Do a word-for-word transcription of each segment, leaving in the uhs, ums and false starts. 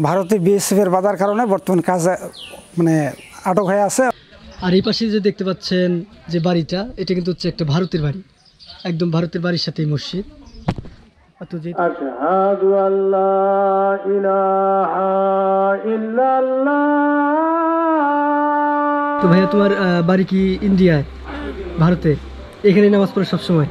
ভারতে বিএসএফের বাধার কারণে বর্তমান কাজ মানে আটক হয়ে আছে। আর এই পাশে যে দেখতে পাচ্ছেন যে বাড়িটা, এটা কিন্তু হচ্ছে একটা ভারতের বাড়ি, একদম ভারতের বাড়ির সাথেই মসজিদ। আশহাদু আল্লা ইলাহা ইল্লাল্লাহ। তো ভাইয়া তোমার বাড়ি কি ইন্ডিয়ায়, ভারতে? এখানে নামাজ পড়ে সবসময়?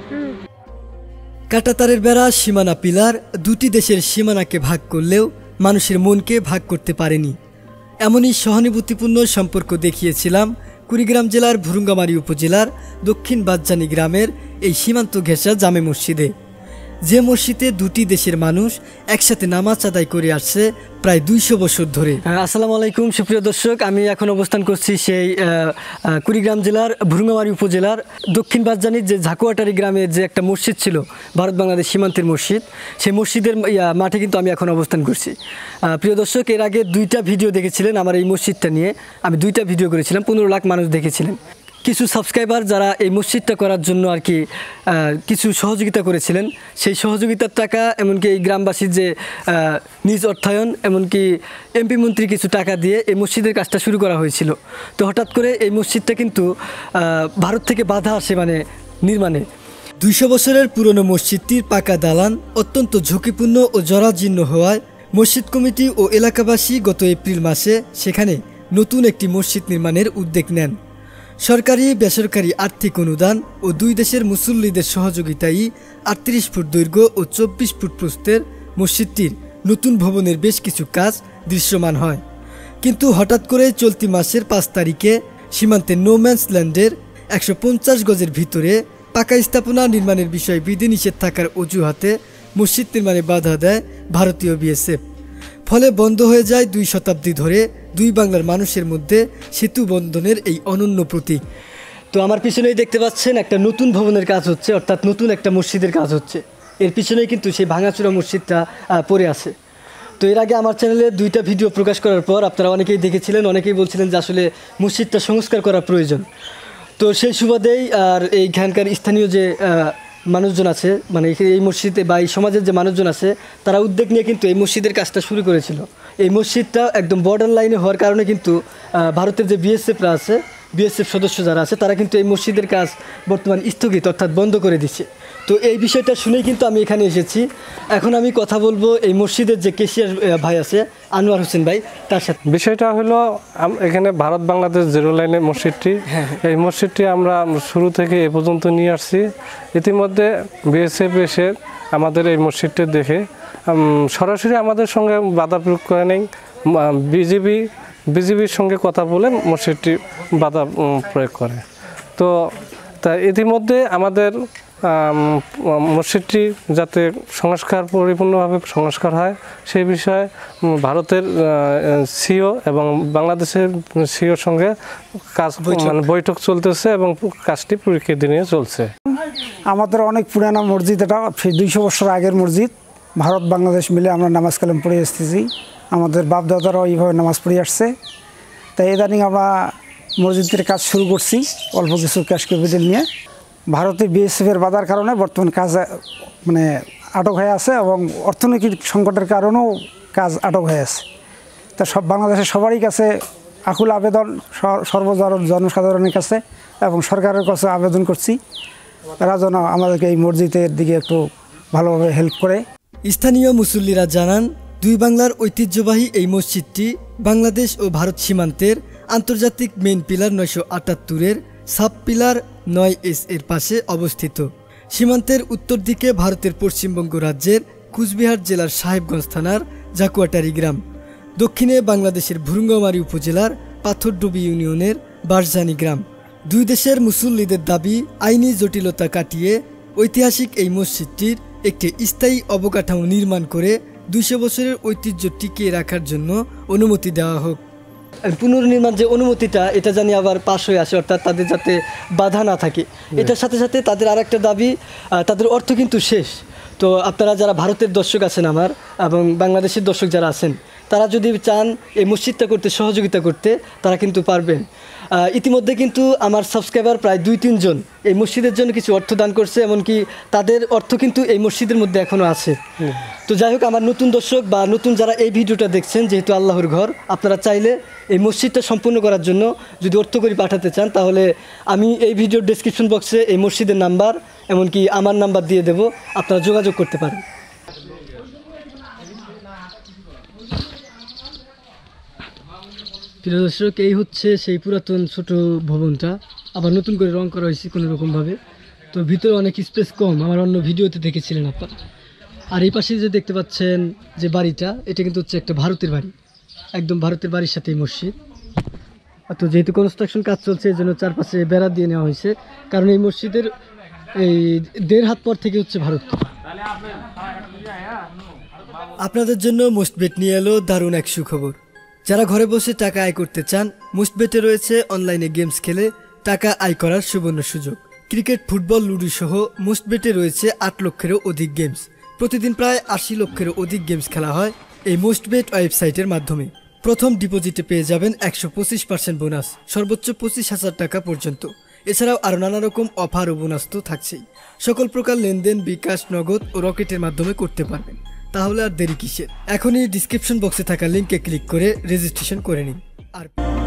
কাঁটাতারের বেড়া, সীমানা পিলার দুটি দেশের সীমানাকে ভাগ করলেও মানুষের মনকে ভাগ করতে পারেনি। এমনই সহানুভূতিপূর্ণ সম্পর্ক দেখিয়েছিলাম কুড়িগ্রাম জেলার ভুরুঙ্গামারী উপজেলার দক্ষিণ বাদজানি গ্রামের এই সীমান্ত ঘেঁষা জামে মসজিদে, যে মসজিদে দুটি দেশের মানুষ একসাথে নামাজ আদায় করে আসছে প্রায় দুইশো বছর ধরে। আসসালামু আলাইকুম সুপ্রিয় দর্শক, আমি এখন অবস্থান করছি সেই কুড়িগ্রাম জেলার ভুরুঙ্গামারী উপজেলার দক্ষিণ বাদজানির যে ঝাকুয়াটারি গ্রামের যে একটা মসজিদ ছিল, ভারত বাংলাদেশ সীমান্তের মসজিদ, সেই মসজিদের মাঠে কিন্তু আমি এখন অবস্থান করছি। প্রিয় দর্শক, এর আগে দুইটা ভিডিও দেখেছিলেন আমার এই মসজিদটা নিয়ে, আমি দুইটা ভিডিও করেছিলাম, পনেরো লাখ মানুষ দেখেছিলেন। কিছু সাবস্ক্রাইবার যারা এই মসজিদটা করার জন্য আর কি কিছু সহযোগিতা করেছিলেন, সেই সহযোগিতার টাকা, এমনকি এই গ্রামবাসীর যে নিজ অর্থায়ন, এমনকি এমপি মন্ত্রী কিছু টাকা দিয়ে এই মসজিদের কাজটা শুরু করা হয়েছিল। তো হঠাৎ করে এই মসজিদটা কিন্তু ভারত থেকে বাধা আসে মানে নির্মাণে। দুইশো বছরের পুরনো মসজিদটির পাকা দালান অত্যন্ত ঝুঁকিপূর্ণ ও জরাজীর্ণ হওয়ায় মসজিদ কমিটি ও এলাকাবাসী গত এপ্রিল মাসে সেখানে নতুন একটি মসজিদ নির্মাণের উদ্যোগ নেন। সরকারি বেসরকারি আর্থিক অনুদান ও দুই দেশের মুসল্লিদের সহযোগিতায় আটত্রিশ ফুট দৈর্ঘ্য ও চব্বিশ ফুট প্রস্থের মসজিদটির নতুন ভবনের বেশ কিছু কাজ দৃশ্যমান হয়। কিন্তু হঠাৎ করে চলতি মাসের পাঁচ তারিখে সীমান্তের নোম্যান্স ল্যান্ডের একশো পঞ্চাশ গজের ভিতরে পাকা স্থাপনা নির্মাণের বিষয়ে বিধিনিষেধ থাকার অজুহাতে মসজিদ নির্মাণে বাধা দেয় ভারতীয় বিএসএফ। ফলে বন্ধ হয়ে যায় দুই শতাব্দী ধরে দুই বাংলার মানুষের মধ্যে সেতু বন্ধনের এই অনন্য প্রতীক। তো আমার পিছনেই দেখতে পাচ্ছেন একটা নতুন ভবনের কাজ হচ্ছে, অর্থাৎ নতুন একটা মসজিদের কাজ হচ্ছে। এর পিছনেই কিন্তু সেই ভাঙাচোরা মসজিদটা পড়ে আছে। তো এর আগে আমার চ্যানেলে দুইটা ভিডিও প্রকাশ করার পর আপনারা অনেকেই দেখেছিলেন, অনেকেই বলছিলেন যে আসলে মসজিদটা সংস্কার করা প্রয়োজন। তো সেই সুবাদেই আর এইখানকার স্থানীয় যে মানুষজন আছে, মানে এই মসজিদে বা এই সমাজের যে মানুষজন আছে, তারা উদ্যোগ নিয়ে কিন্তু এই মসজিদের কাজটা শুরু করেছিল। এই মসজিদটা একদম বর্ডার লাইনে হওয়ার কারণে কিন্তু ভারতের যে বিএসএফরা আছে, বিএসএফ সদস্য যারা আছে, তারা কিন্তু এই মসজিদের কাজ বর্তমান স্থগিত অর্থাৎ বন্ধ করে দিচ্ছে। তো এই বিষয়টা শুনেই কিন্তু আমি এখানে এসেছি। এখন আমি কথা বলবো এই মসজিদের যে কেশিয়ার ভাই আছে, আনোয়ার হোসেন ভাই, তার সাথে। বিষয়টা হলো এখানে ভারত বাংলাদেশ জিরো লাইনের মসজিদটি, এই মসজিদটি আমরা শুরু থেকে এ পর্যন্ত নিয়ে আসছি। ইতিমধ্যে বিএসএফ এসে আমাদের এই মসজিদটি দেখে সরাসরি আমাদের সঙ্গে বাধা প্রয়োগ করে নেই, বিজিবি বিজিবির সঙ্গে কথা বলে মসজিদটি বাধা প্রয়োগ করে। তো তা ইতিমধ্যে আমাদের মসজিদটি যাতে সংস্কার পরিপূর্ণভাবে সংস্কার হয় সেই বিষয়ে ভারতের সিও এবং বাংলাদেশের সিওর সঙ্গে কাজ মানে বৈঠক চলতেছে এবং কাজটি পরীক্ষা নিয়ে চলছে। আমাদের অনেক পুরানা মসজিদ, এটা দুইশো বছর আগের মসজিদ। ভারত বাংলাদেশ মিলে আমরা নামাজ কালাম পড়ে আসতেছি, আমাদের বাপ দাদারাও এইভাবে নামাজ পড়ে আসছে। তাই ইদানিং আমরা মসজিদের কাজ শুরু করছি অল্প কিছু ক্যাশ ক্যাপিটাল নিয়ে। ভারতে বিএসএফের বাধার কারণে বর্তমান কাজ মানে আটক হয়ে আছে এবং অর্থনৈতিক সংকটের কারণেও কাজ আটক হয়ে আছে। তা সব বাংলাদেশের সবারই কাছে আকুল আবেদন, সর্বজন জনসাধারণের কাছে এবং সরকারের কাছে আবেদন করছি, তারা যেন আমাদেরকে এই মসজিদের দিকে একটু ভালোভাবে হেল্প করে। স্থানীয় মুসল্লিরা জানান, দুই বাংলার ঐতিহ্যবাহী এই মসজিদটি বাংলাদেশ ও ভারত সীমান্তের আন্তর্জাতিক মেইন পিলার নয়শো আটাত্তরের সাব পিলার নয় এস এর পাশে অবস্থিত। সীমান্তের উত্তর দিকে ভারতের পশ্চিমবঙ্গ রাজ্যের কুচবিহার জেলার সাহেবগঞ্জ থানার ঝাকুয়াটারি গ্রাম, দক্ষিণে বাংলাদেশের ভুরুঙ্গামারী উপজেলার পাথরডুবি ইউনিয়নের বাঁশজানি গ্রাম। দুই দেশের মুসল্লিদের দাবি, আইনি জটিলতা কাটিয়ে ঐতিহাসিক এই মসজিদটির একটি স্থায়ী অবকাঠামো নির্মাণ করে দুইশো বছরের ঐতিহ্য টিকিয়ে রাখার জন্য অনুমতি দেওয়া হোক। পুনর্নির্মাণ যে অনুমতিটা, এটা জানি আবার পাশ হয়ে আসে, অর্থাৎ তাদের যাতে বাধা না থাকে। এটার সাথে সাথে তাদের আর একটা দাবি, তাদের অর্থ কিন্তু শেষ। তো আপনারা যারা ভারতের দর্শক আছেন আমার এবং বাংলাদেশের দর্শক যারা আছেন, তারা যদি চান এই মসজিদটা করতে সহযোগিতা করতে তারা কিন্তু পারবেন। ইতিমধ্যে কিন্তু আমার সাবস্ক্রাইবার প্রায় দুই তিনজন এই মসজিদের জন্য কিছু অর্থ দান করছে, এমনকি তাদের অর্থ কিন্তু এই মসজিদের মধ্যে এখনও আছে। তো যাই হোক, আমার নতুন দর্শক বা নতুন যারা এই ভিডিওটা দেখছেন, যেহেতু আল্লাহর ঘর, আপনারা চাইলে এই মসজিদটা সম্পূর্ণ করার জন্য যদি অর্থ করে পাঠাতে চান, তাহলে আমি এই ভিডিওর ডেসক্রিপশন বক্সে এই মসজিদের নাম্বার এমনকি আমার নাম্বার দিয়ে দেব, আপনারা যোগাযোগ করতে পারেন। প্রিয় দর্শক, এই হচ্ছে সেই পুরাতন ছোট ভবনটা, আবার নতুন করে রং করা হয়েছে কোনো রকমভাবে। তো ভিতরে অনেক স্পেস কম, আমার অন্য ভিডিওতে দেখেছিলেন আপনারা। আর এই পাশে যে দেখতে পাচ্ছেন যে বাড়িটা, এটা কিন্তু হচ্ছে একটা ভারতের বাড়ি, একদম ভারতের বাড়ির সাথে মসজিদ। তো যেহেতু কনস্ট্রাকশন কাজ চলছে, এই জন্য চারপাশে বেড়া দিয়ে নেওয়া হয়েছে, কারণ এই মসজিদের এই দেড় হাত পর থেকে হচ্ছে ভারত। আপনাদের জন্য মোস্টবেট নিয়ে এলো দারুণ এক সুখবর। যারা ঘরে বসে টাকা আয় করতে চান, মোস্টবেটে রয়েছে অনলাইনে গেমস খেলে টাকা আয় করার সুবর্ণ সুযোগ। ক্রিকেট, ফুটবল, লুডো সহ মোস্টবেটে রয়েছে আট লক্ষেরও অধিক গেমস। প্রতিদিন প্রায় আশি লক্ষেরও অধিক গেমস খেলা হয় এই মোস্টবেট ওয়েবসাইটের মাধ্যমে। প্রথম ডিপোজিটে পেয়ে যাবেন একশো পঁচিশ পার্সেন্ট বোনাস, সর্বোচ্চ পঁচিশ হাজার টাকা পর্যন্ত। এছাড়াও আরও নানা রকম অফার ও বোনাস তো থাকছেই। সকল প্রকার লেনদেন বিকাশ, নগদ ও রকেটের মাধ্যমে করতে পারবেন। তাহলে আর দেরি কিসের? এখনই ডিসক্রিপশন বক্সে থাকা লিঙ্কে ক্লিক করে রেজিস্ট্রেশন করে নিন। আর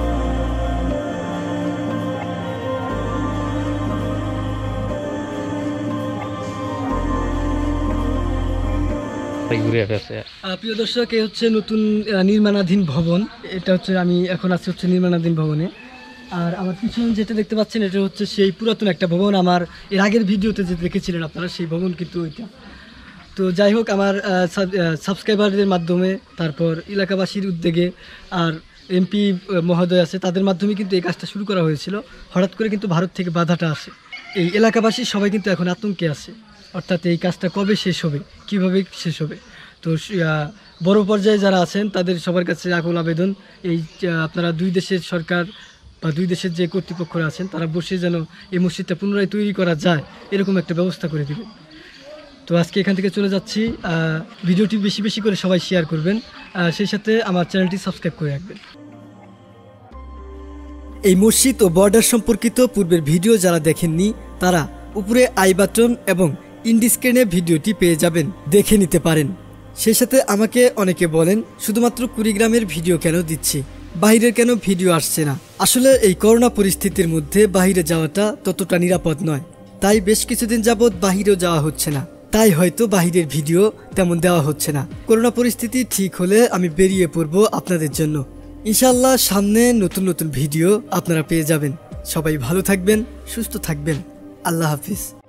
প্রিয় দর্শক, এই হচ্ছে নতুন নির্মাণাধীন ভবন। এটা হচ্ছে আমি এখন আছি হচ্ছে নির্মাণাধীন ভবনে। আর আমার পিছনে যেটা দেখতে পাচ্ছেন, এটা হচ্ছে সেই পুরাতন একটা ভবন। আমার এর আগের ভিডিওতে যে দেখেছিলেন আপনারা, সেই ভবন কিন্তু ওইটা। তো যাই হোক, আমার সাবস্ক্রাইবারদের মাধ্যমে, তারপর এলাকাবাসীর উদ্যোগে, আর এমপি মহোদয় আছে, তাদের মাধ্যমে কিন্তু এই কাজটা শুরু করা হয়েছিল। হঠাৎ করে কিন্তু ভারত থেকে বাধাটা আসে। এই এলাকাবাসী সবাই কিন্তু এখন আতঙ্কে আছে, অর্থাৎ এই কাজটা কবে শেষ হবে, কিভাবে শেষ হবে। তো বড় পর্যায়ে যারা আছেন তাদের সবার কাছে আকুল আবেদন, এই আপনারা দুই দেশের সরকার বা দুই দেশের যে কর্তৃপক্ষরা আছেন, তারা বসে যেন এই মসজিদটা পুনরায় তৈরি করা যায়, এরকম একটা ব্যবস্থা করে দেবেন। তো আজকে এখান থেকে চলে যাচ্ছি। ভিডিওটি বেশি বেশি করে সবাই শেয়ার করবেন, সেই সাথে আমার চ্যানেলটি সাবস্ক্রাইব করে রাখবেন। এই মসজিদ ও বর্ডার সম্পর্কিত পূর্বের ভিডিও যারা দেখেননি, তারা উপরে আই বাটন এবং ইন্ডি স্ক্রিনে ভিডিওটি পেয়ে যাবেন, দেখে নিতে পারেন। সেই সাথে আমাকে অনেকে বলেন শুধুমাত্র কুড়িগ্রামের ভিডিও কেন দিচ্ছি, বাহিরের কেন ভিডিও আসছে না। আসলে এই করোনা পরিস্থিতির মধ্যে বাহিরে যাওয়াটা ততটা নিরাপদ নয়, তাই বেশ কিছুদিন যাবৎ বাহিরেও যাওয়া হচ্ছে না, তাই হয়তো বাহিরের ভিডিও তেমন দেওয়া হচ্ছে না। করোনা পরিস্থিতি ঠিক হলে আমি বেরিয়ে পড়ব আপনাদের জন্য। ইনশাআল্লাহ সামনে নতুন নতুন ভিডিও আপনারা পেয়ে যাবেন। সবাই ভালো থাকবেন, সুস্থ থাকবেন। আল্লাহ হাফিজ।